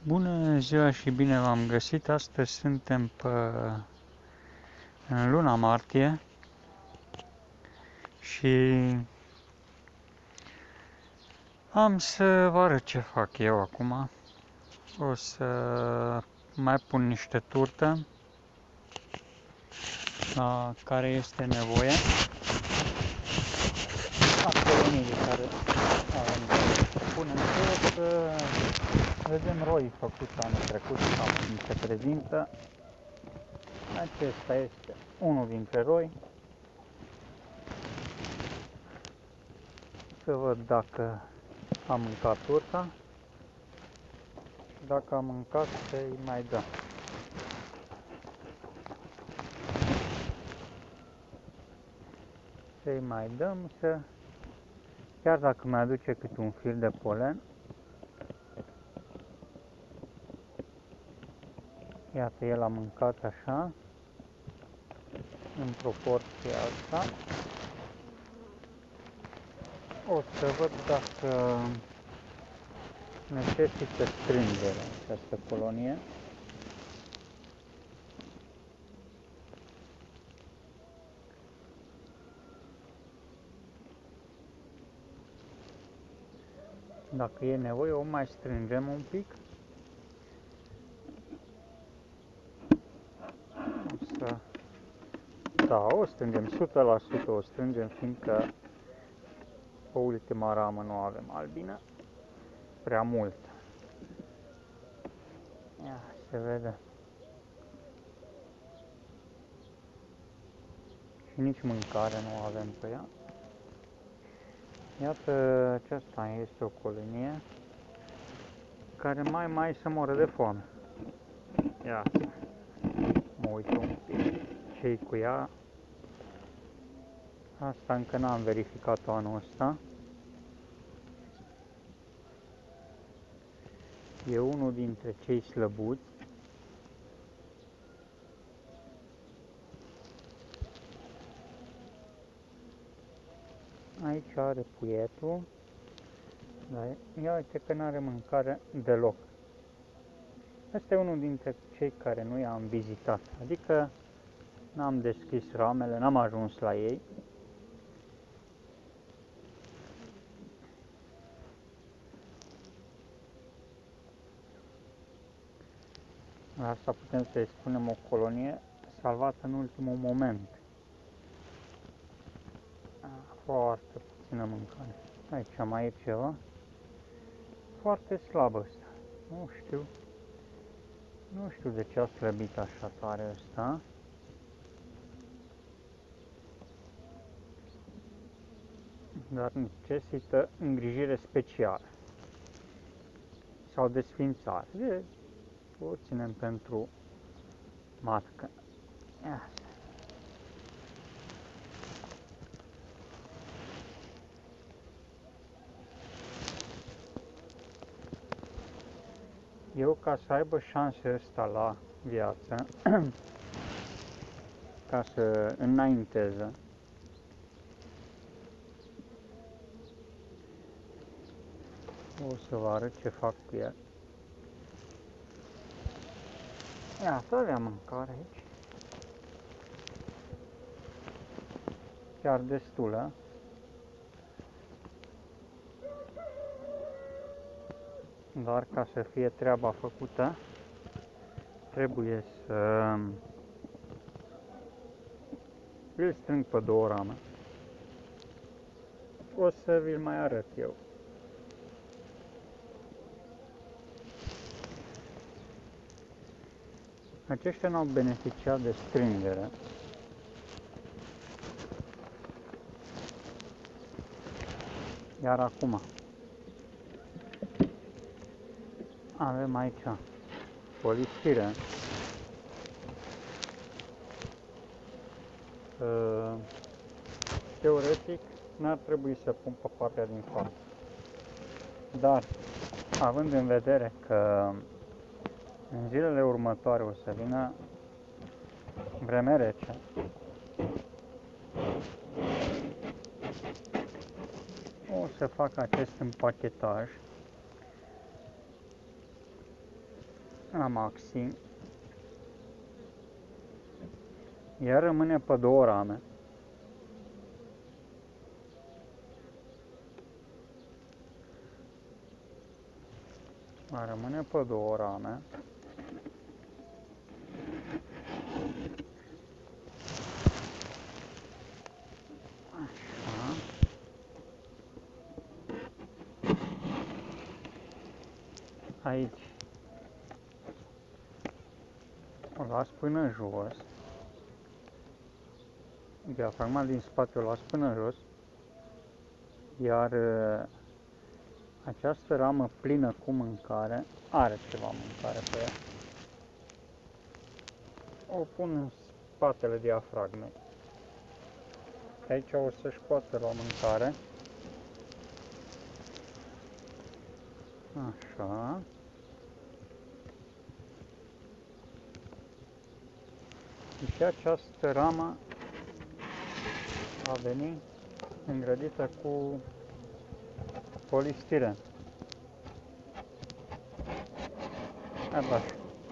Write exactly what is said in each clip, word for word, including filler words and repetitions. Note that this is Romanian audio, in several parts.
Bună ziua și bine v-am găsit! Astăzi suntem pe, în luna martie și am să vă arăt ce fac eu acum. O să mai pun niște turtă la care este nevoie. Acolo de care avem să punem tot, să vedem roi făcuți anul trecut sau cum se prezintă. Acesta este unul dintre roi. Să văd dacă am mâncat turta și dacă am mâncat să-i mai dăm. Să-i mai dăm să, chiar dacă mai aduce câte un fir de polen. Iată, el a mâncat așa, în proporția asta. O să văd dacă necesită strângere această colonie. Dacă e nevoie, o mai strângem un pic. O să... Da, o strângem, o sută la sută o strângem, fiindcă pe ultima ramă nu avem albină prea mult. Ia, se vede. Și nici mâncare nu avem pe ea. Iată, aceasta este o colonie care mai mai se moare de foame. Iată, mă uit un pic ce-i cu ea. Asta încă n-am verificat-o anul ăsta. E unul dintre cei slăbuți. Aici are puietul. Da, ia uite că n-are mâncare deloc. Asta e unul dintre cei care nu i-am vizitat. Adică n-am deschis ramele, n-am ajuns la ei. Asta putem să-i spunem o colonie salvată în ultimul moment. Foarte puțină mâncare. Aici mai e ceva. Foarte slab ăsta. Nu știu. Nu știu de ce a slăbit așa tare ăsta. Dar necesită îngrijire specială. Sau desfințare. De, o ținem pentru matcă. Ia. Eu, ca să aibă șanse ăsta la viață, ca să înainteze, o să vă arăt ce fac cu el. Iată, avea mâncare aici. Chiar destulă. Dar ca să fie treaba făcută, trebuie să îl strâng pe două rame. O să vi-l mai arăt eu. Aceștia n-au beneficiat de strângere. Iar acum avem aici polispire. Teoretic n-ar trebui să pun pe partea din față. Dar, având în vedere că în zilele următoare o să vină vreme rece, o să fac acest împachetaj la maxim. Iar rămâne pe două rame. Mai rămâne pe două rame. Așa. Aici o las până jos. Diafragma din spate o las până jos. Iar această ramă plină cu mâncare are ceva mâncare pe ea. O pun în spatele diafragmei. Aici o să-și poată lua mâncare. Așa. Și această ramă va veni îngrădită cu polistiren. Așa.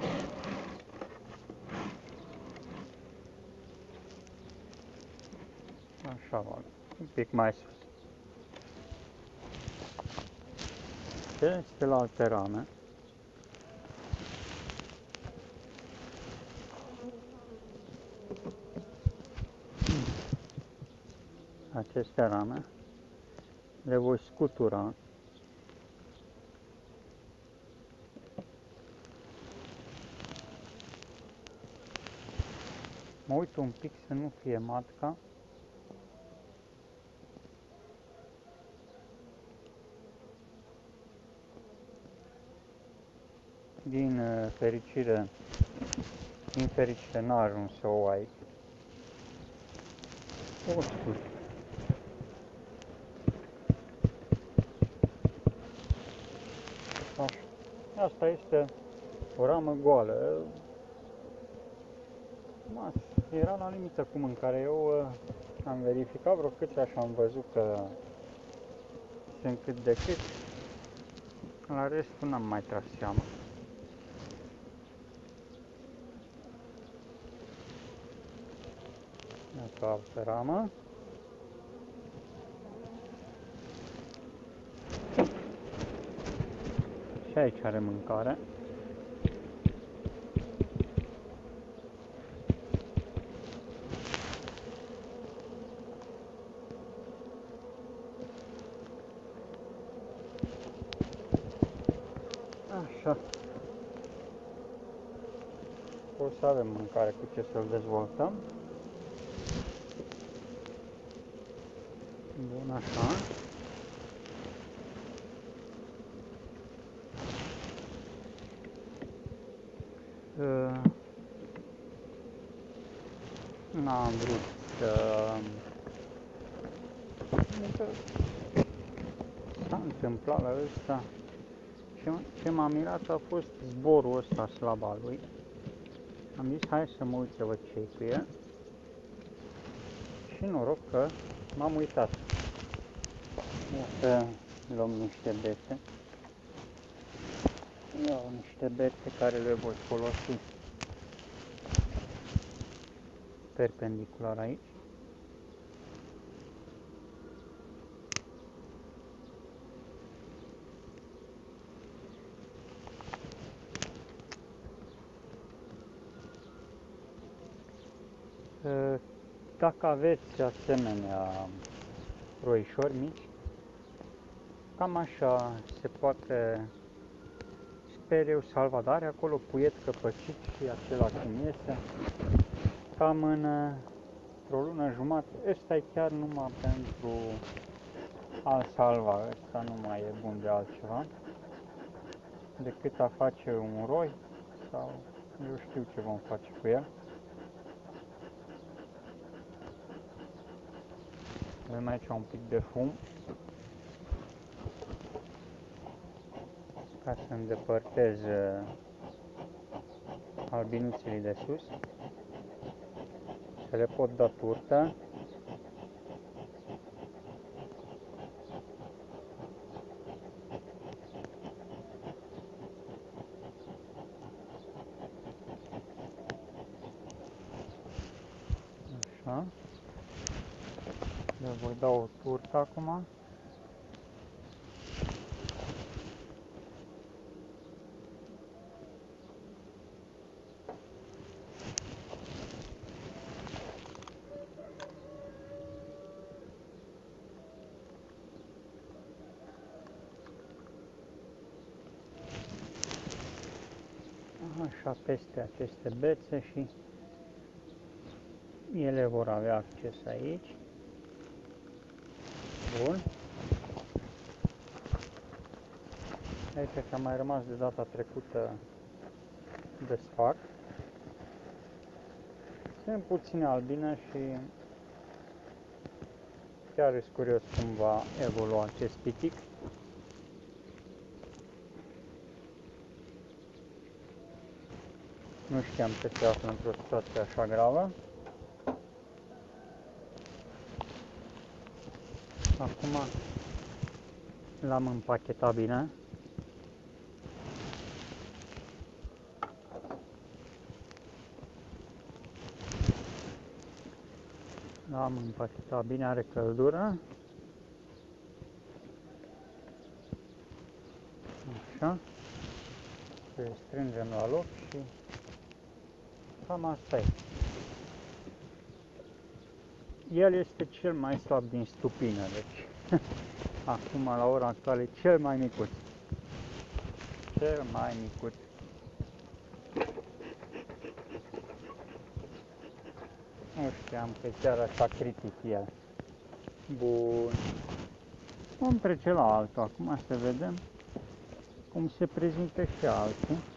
Așa, un pic mai sus. Este la alte rame. Aceste rame le voi scutura. Mă uit un pic să nu fie matca. Din fericire, din fericire n-a ajuns să o aici. O scurt. Așa. Asta este o ramă goală. Mas, era la limită cu mâncare. Eu uh, am verificat vreo câte și am văzut că sunt cât de cât. La restul n-am mai tras seama. Iată altă ramă. Și aici are mâncare. Așa. O să avem mâncare cu ce să-l dezvoltăm. Bun, așa. Uh, N-am vrut să... S-a întâmplat la ăsta. Ce m-a mirat a fost zborul ăsta slab al lui. Am zis, hai să mă uit să văd ce-i cu el. Și noroc că m-am uitat. Ia să luăm niște bete. Iau niște bete care le voi folosi perpendicular aici. Dacă aveți asemenea roișori mici, cam așa se poate, sper eu, salva, dar are acolo puiet căpăcit și acela cum iese, cam în o lună jumătate. Ăsta e chiar numai pentru a salva, ăsta nu mai e bun de altceva decât a face un roi sau eu știu ce vom face cu el. Avem aici un pic de fum ca să îndepărtez albinuțele de sus, să le pot da turtă. Așa. Le voi da o turtă acum. Așa, peste aceste bețe și ele vor avea acces aici. Bun. Aici ce a mai rămas de data trecută desfac. Sunt puține albine și chiar sunt curios cum va evolua acest pitic. Nu știam că se află într-o situație așa gravă. Acum l-am împachetat bine. L-am împachetat bine, are căldură. Așa. Le strângem la loc și cam asta e. El este cel mai slab din stupină, deci acum la ora actuală e cel mai micuț. Cel mai micuț. Nu știam că e chiar așa critic el. Bun. Vom trece la altul acum să vedem cum se prezintă și altul.